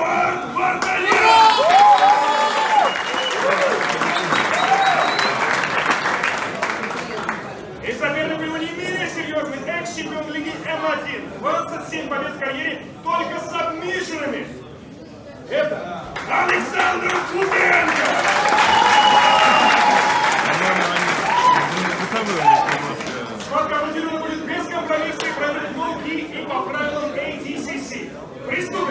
И соперник его не менее серьезный экс-чемпион Лиги М1. 27 побед в карьере только с сабмишерами. Это Александр Куденко! Схватка определенно будет бескомпромиссной, правильно ноги и по правилам ADCC. Приступим!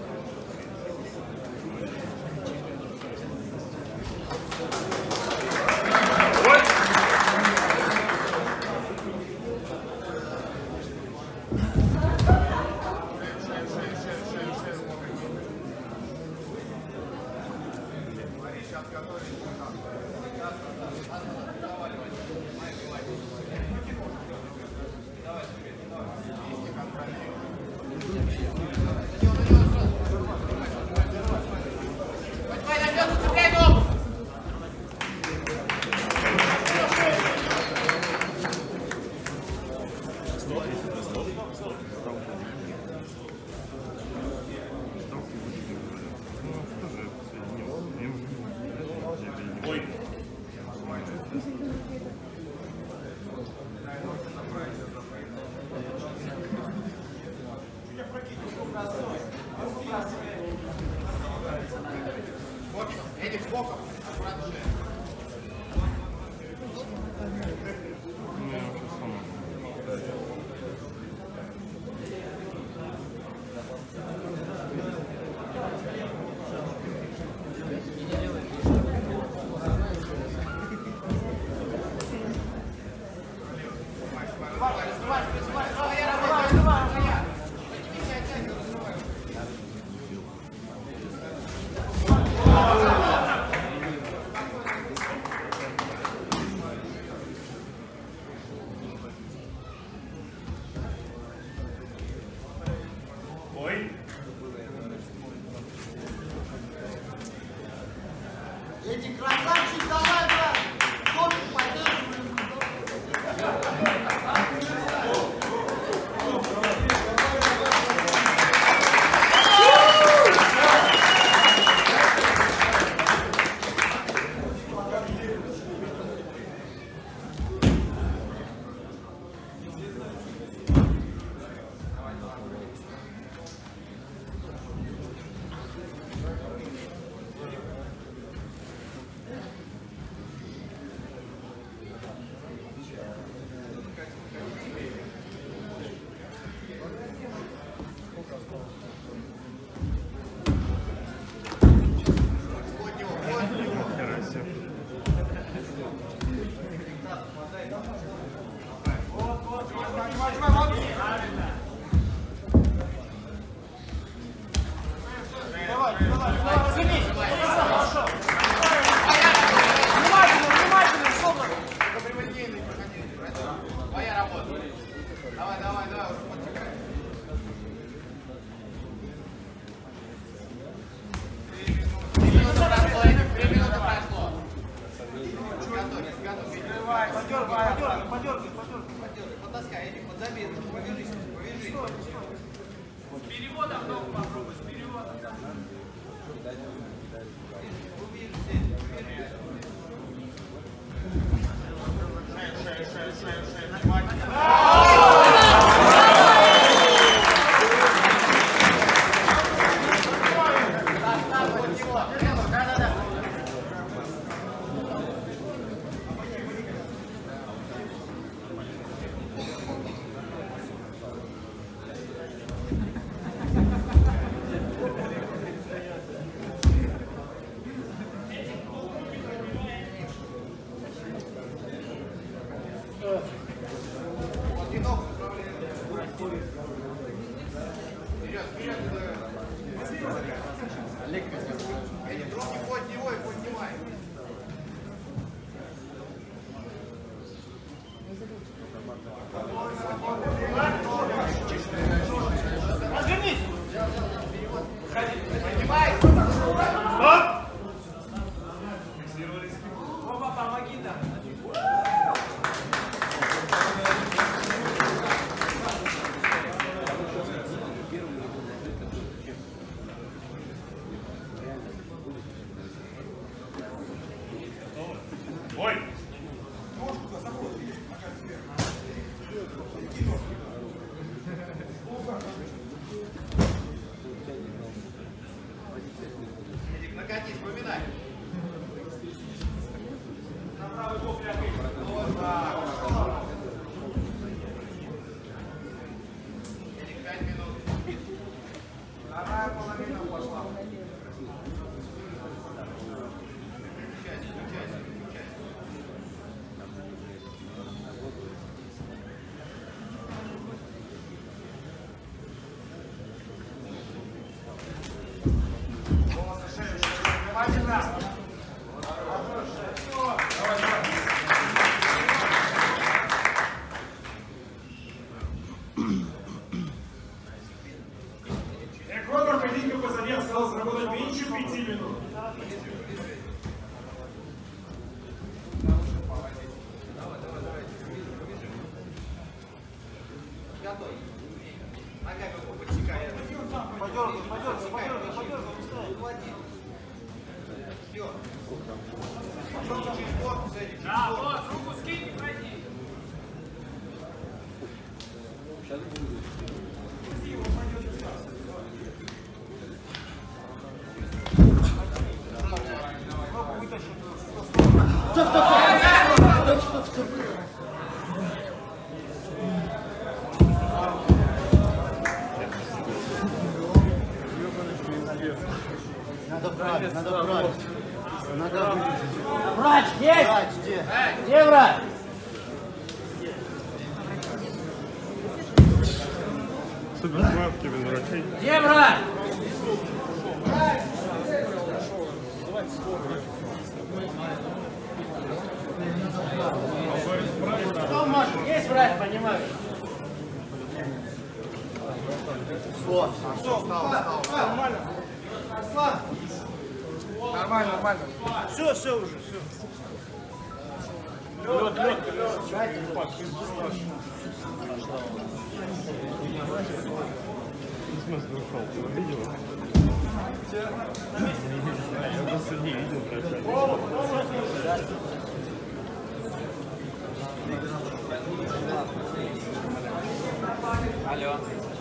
Эти красавчики, давай, брат! Топи поддерживаем! прокатись, вспоминай. На правый бок лягай. Вот так, хорошо. 5 минут. Вторая половина пошла. Эквадор, ходинка позади, осталось работать меньше 5 минут. Готовь. Нога как подсекает. Подергай. Все. Через борт, сзади. Да, вот, руку скинь и пройди. Надо брать. Надо вылезти. Врач, есть? Врач, где? Где врач? Суперсмарки без врачей. Где врач? Что, Маша, есть врач, понимаешь? Все, встал. Нормально. Нормально. Все уже, все. Лед. Смысл ушел, ты видел? Я просто не видел прощания. Алло.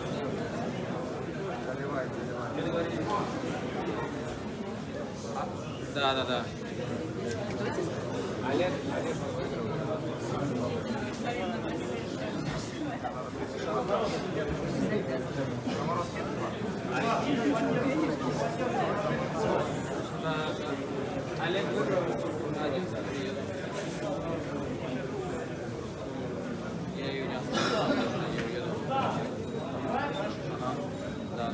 Да. Олег. Олег один приедет. Я ее не оставлю. Я уеду. Да.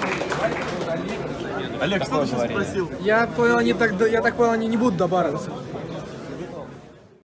Олег, что ты сейчас спросил? Я так понял, они не будут добавиться.